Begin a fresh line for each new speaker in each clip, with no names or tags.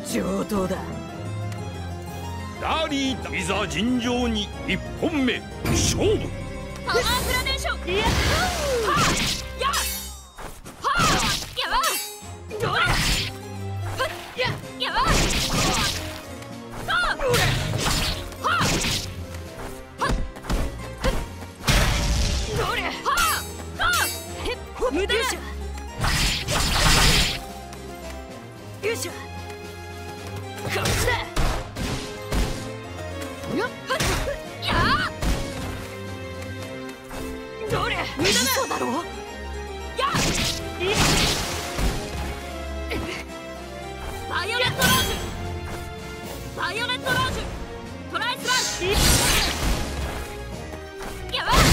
上等だ。
ダーリーいざ尋常に1本目勝負。
パワーグラデーション。やっはあやはあやわどれはっややわさあどれはあはっどれはあさあへっ無駄だ。よいしょこっちだ。やっやあどれ無駄だ。
嘘だろ。
やっバイオレットローズバイオレットローズトライスラッシュやばい。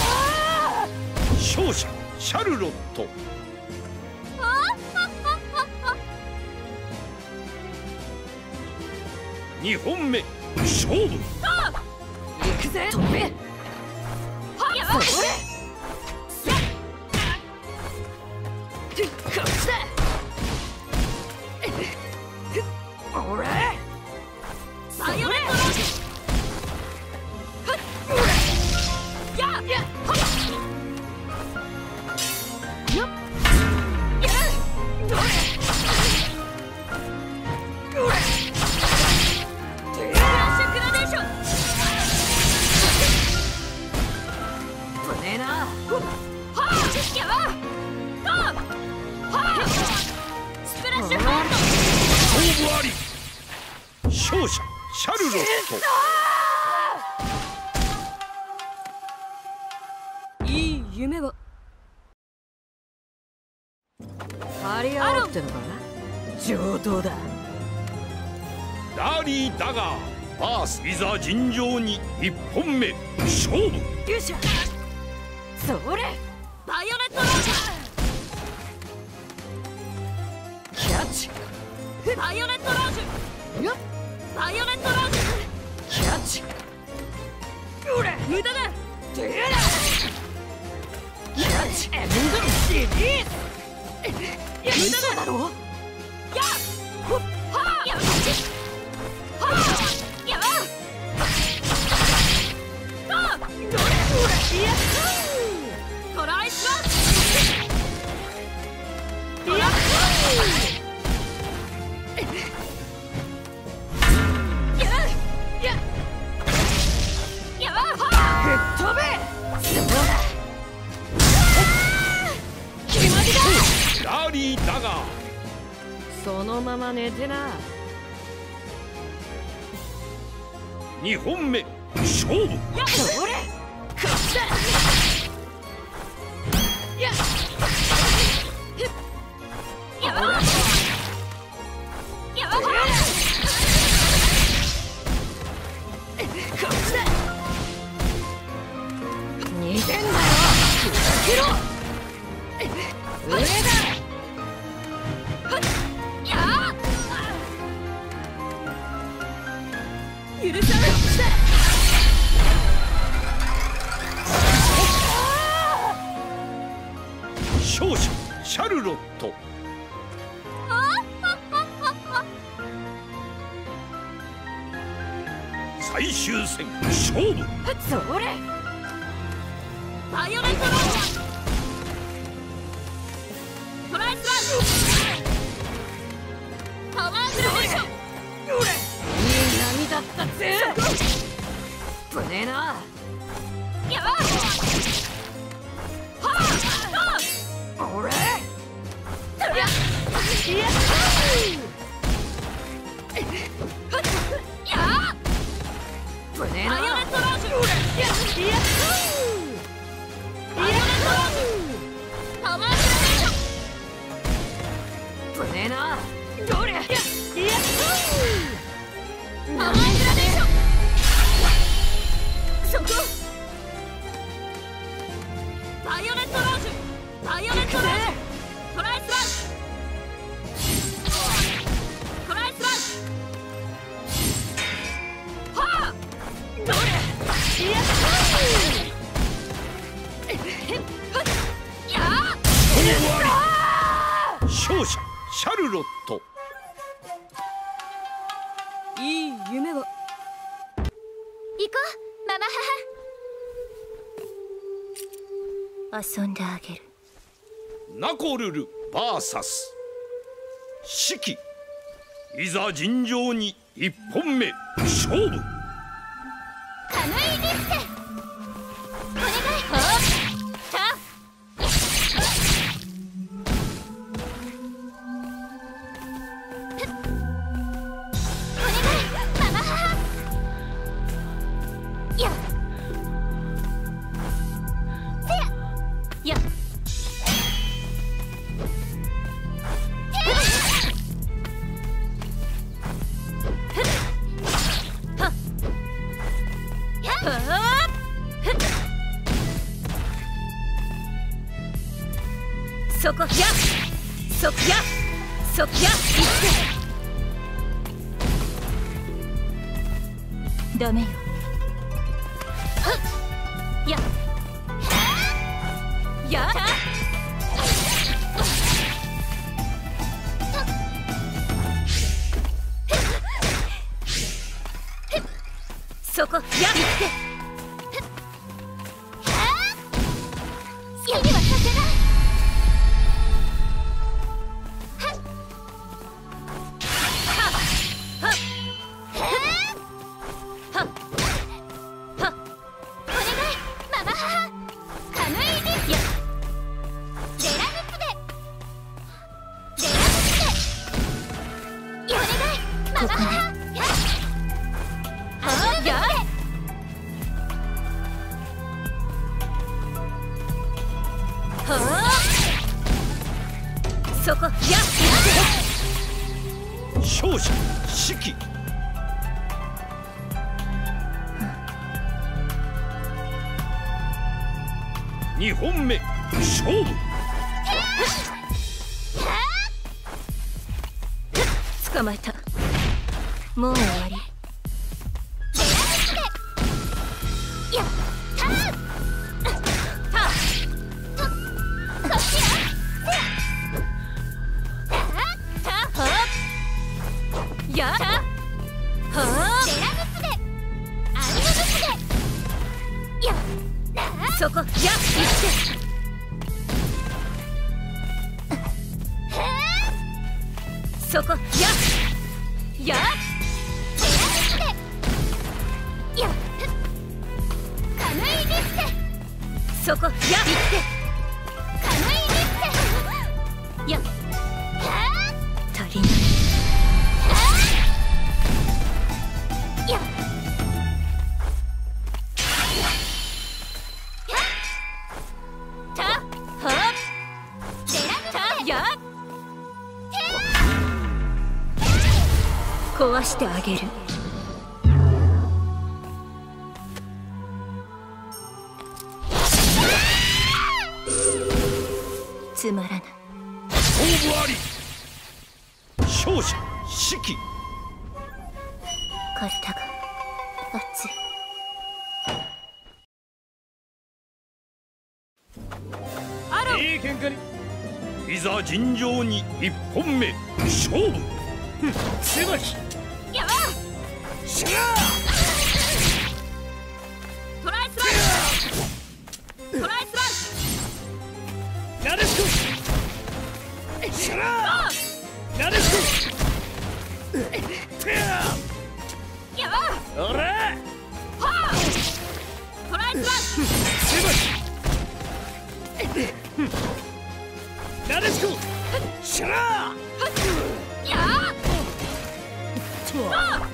勝者シャルロット。2本目勝負。
行くぜ。
飛べ。
はやばい。
それ。
やっこっちだ。
俺。
バイオレットローズはっやっやっはっ
やっ
やっどれどれフラッシュグラデーション。
危ねえな。
はあやばゴーはあスプラッシュハン
勝負あり。勝者シャルロット。
いい夢は張り合おうってのかな。上等だ。
ダーリー・ダガーバースいざ尋常に1本目勝負。
よいしょ。それ。
バイオレットロー
キャッチ。
ズバイオレットローズ
よっ。
バイオレットローズ
キャッチ。
ほら無駄だ。
てやら。キャッチ。エンドリリース。
無駄だ
嘘だろ。
やっはあやばいはあやばいさあどれどれやっトライスラッシュやっやややばいはあ
吹っ飛べ。そうだ。
決まりだ。
ダーリー・ダガー
そのまま寝てな。
2本目勝負。
やっ
それ。
こっちだ。やっやばいやばいこっちだ。
逃げんなよ。ふざけろ。上だ。
やあ許さない。
勝者シャルロット。最終戦勝負。
それ。
バイオレットローズトライスラッシュパワーグラデーション。
いい波だったぜ。危ねえな。
やばいはあ
俺。
やっやや
危ねえな。
バイオレットローズやバイオレットローズパワーグラデーション。
危ねえな。
どれやパワーグラデーション。そこバイオレットローズバイオレットローズトライスラッシュトライスラッシュはあどれや
勝者シャルロット。
こうママ母。遊んであげる。
ナコルル VS 四季。いざ尋常に1本目勝負。
カムイリステお願い。
そこやそこやそこやダメよ。ややそこや
好きにはさせない。
そこや
勝者四季。2本目勝負。
捕まえた。もう終わり。
やった
やったは
あデラブスでアニメブスでや
そこや行ってそこやや
デラブスでやカムイリステ
そこや行って
カムイリステや
足りない
や
たは
デラブス
や壊してあげる。つまらない。
勝負あり。勝者四季。
体が熱い。
いい喧嘩に。いざ尋常に1本目勝負。狭き
やば
しゃ
トライスラントライス
なでしこしゃらなでしこてや
ランやば
おら
はあトライス
狭きなでしこしゃら
ランや
と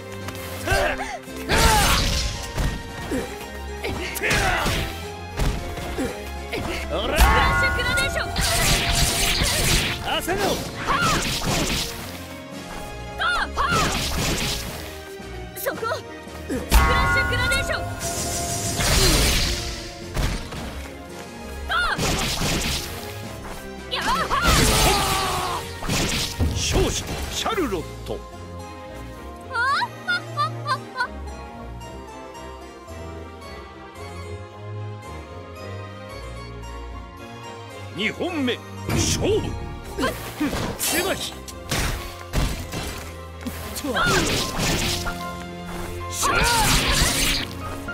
おら
フラッシュグラデーション
朝の
そこフラッシュグラデーションやば
勝者シャルロット。2本目勝負。狭きしゃ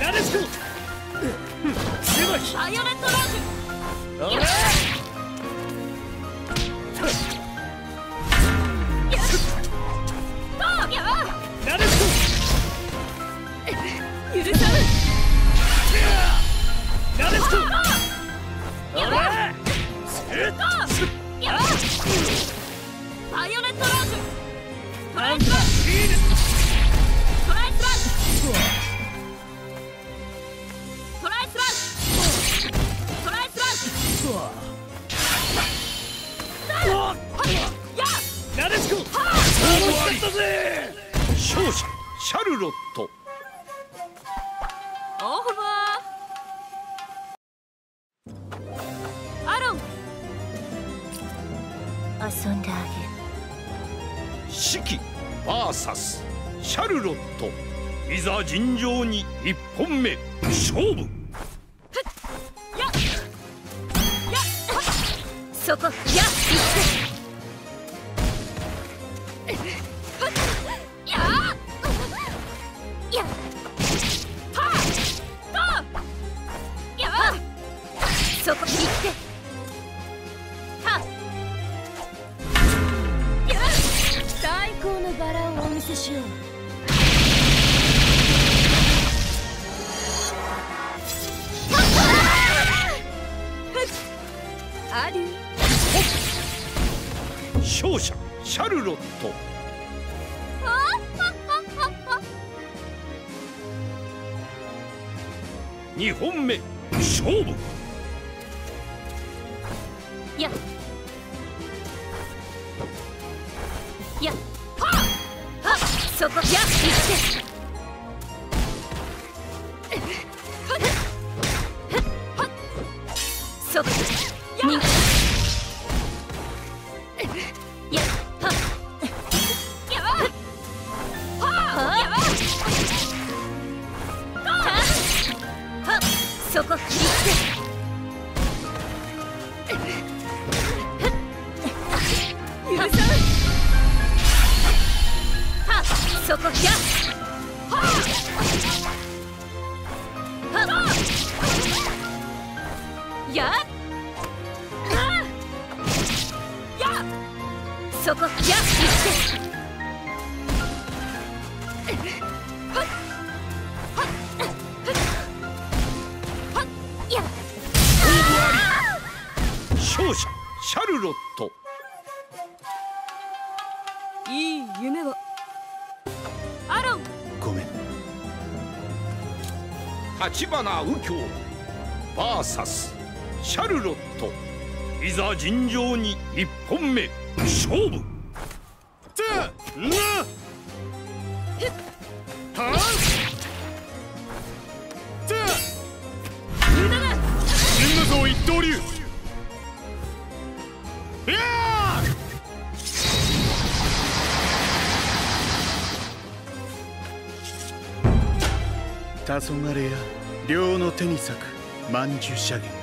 なでしこ
バイオレットラージュ。
あれなでしこ
許さぬ。
なでしこ
やばい。バイオレットラージュ。トライスラッシュ。トライスラッシュ。トライスラッシュ。トライスラッシュ。
なでしこ楽しかったぜ。勝者シャルロット。
オーバー。アロン。遊んであげる。
シキ VS シャルロット。いざ尋常に1本目勝負。
そこやっそこ行って最高のバラをお見せしよう。あり
勝者シャルロット。2本目勝負。
やそこや行ってそこにそこ行って許さんそこやそこや行って
勝者シャルロット。
いい夢を。アロン。
ごめん。
橘右京 VS シャルロット。いざ尋常に1本目勝負。
神武蔵一刀流。黄昏や両の手に咲く曼珠射撃。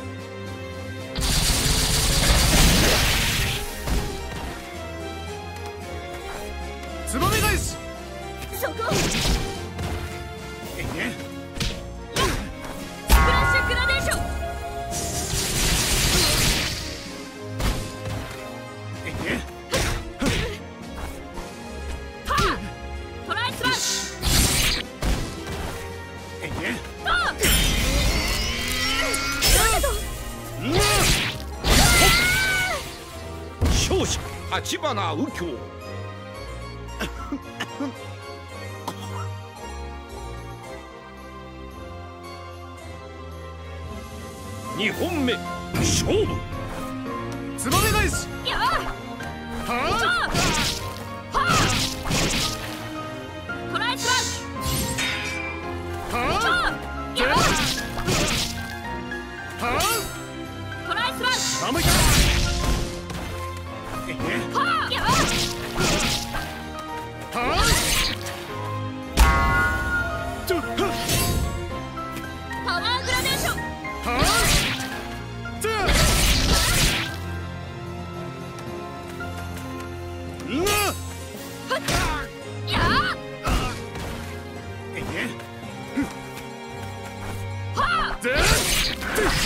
ツバメ返し。
そこスプラッシュグラデーション。トライスラッシュ。
勝者橘右京。2本目勝負。
ツバメ返し。
トライスラッシュ。トライスラッシュ。パワーグラデーション。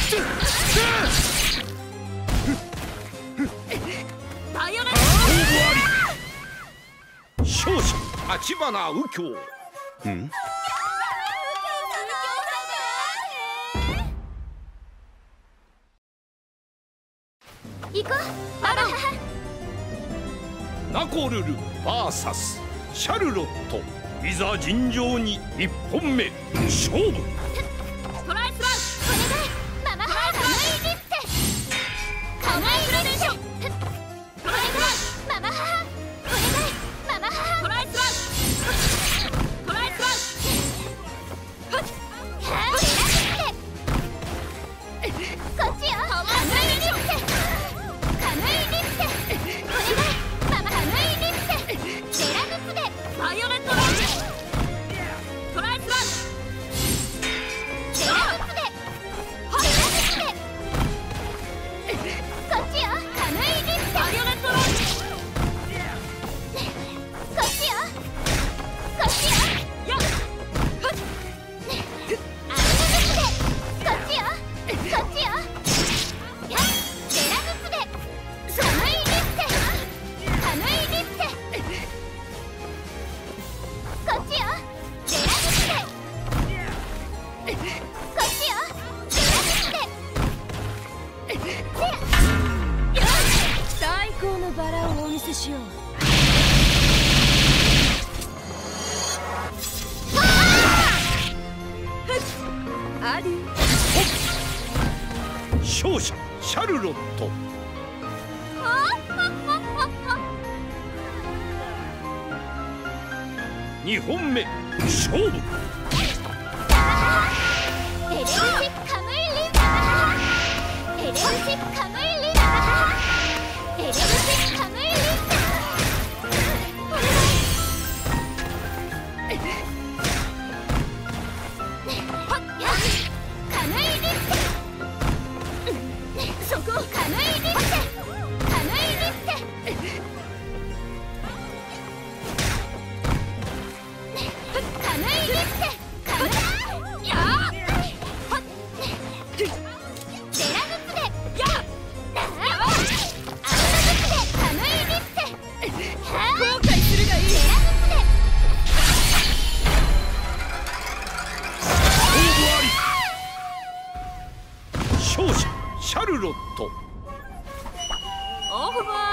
バイオレッ
勝負あり。勝者立花右京。
行こうバロン。
ナコルル VS シャルロット。いざ尋常に1本目勝負。
トライスラウお願いママハカムイリッテカムイグラデーション。トライスラウママハお願いママハトライスラウトライスラウこっちよカムイリッテカムイリッテお願いママカムイリッテデラヌツでバイオレットラウントライスラウデラヌツでデラヌツでこっちよカムイリッテバイオレットラウンこっちよこっちよよっアルヌツでこっちよこっちよデラヌツでカムイリッテカムイリッテこっちよデラヌツでこっちよデラヌツでよし
最高のバラをお見せしよう。アディ
勝者シャルロット。2本目勝負。
エレルシカムイリンエレルシカムイリンエレルシカムイリンお願いはっやカムイリンそこカムイリンカムイリンカムイリッテカムイやーはっデラヌツでやーアルナヌツでカムイリッテ後悔するがいいデラヌツで
勝負あり。勝者シャルロット。
オーバー